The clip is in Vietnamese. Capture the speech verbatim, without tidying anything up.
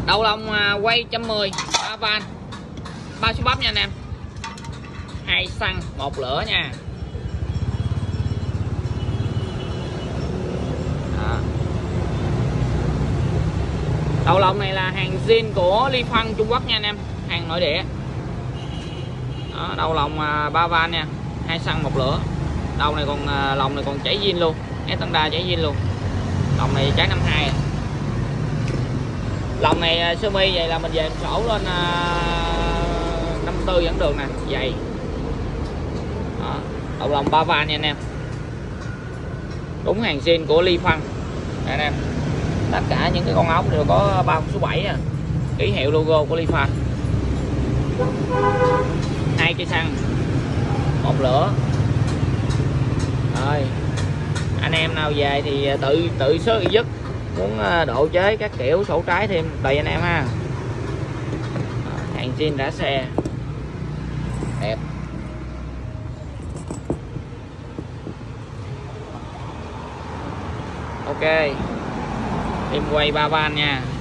Đầu lồng quay một trăm mười ba van, ba số bắp nha anh em, hai xăng một lửa nha. Đó. Đầu lồng này là hàng zin của Li Phân Trung Quốc nha anh em, hàng nội địa. Đó, đầu lồng ba van nha, hai xăng một lửa. Đầu này còn lồng này còn cháy zin luôn, cái tấn đa cháy zin luôn. Lồng này cháy năm hai. Lồng này sơ mi vậy là mình về sổ lên năm tư dẫn đường nè, dày. Đó, đầu lồng ba van nha anh em, đúng hàng zin của Li Phân anh em. Tất cả những cái con ốc đều có bao số bảy à, ký hiệu logo của Li Phân. Hai cây xăng một lửa. Rồi anh em nào về thì tự tự sớ dứt, muốn độ chế các kiểu sổ trái thêm tùy anh em ha. Hàng zin đã xe đẹp. Ok, em quay ba van nha.